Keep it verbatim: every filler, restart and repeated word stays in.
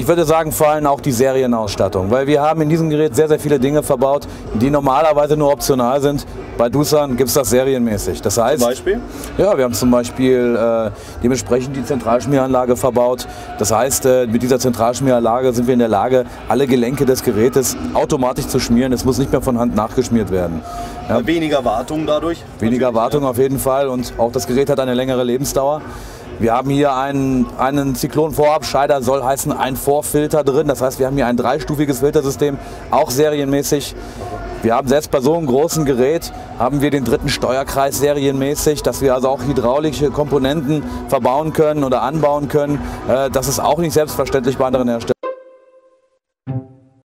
Ich würde sagen, vor allem auch die Serienausstattung, weil wir haben in diesem Gerät sehr, sehr viele Dinge verbaut, die normalerweise nur optional sind. Bei Doosan gibt es das serienmäßig. Das heißt, zum Beispiel? Ja, wir haben zum Beispiel äh, dementsprechend die Zentralschmieranlage verbaut. Das heißt, äh, mit dieser Zentralschmieranlage sind wir in der Lage, alle Gelenke des Gerätes automatisch zu schmieren. Es muss nicht mehr von Hand nachgeschmiert werden. Ja. Weniger Wartung dadurch? Weniger Wartung, ja, auf jeden Fall, und auch das Gerät hat eine längere Lebensdauer. Wir haben hier einen, einen Zyklon-Vorabscheider, soll heißen ein Vorfilter drin. Das heißt, wir haben hier ein dreistufiges Filtersystem, auch serienmäßig. Wir haben selbst bei so einem großen Gerät, haben wir den dritten Steuerkreis serienmäßig, dass wir also auch hydraulische Komponenten verbauen können oder anbauen können. Das ist auch nicht selbstverständlich bei anderen Herstellern.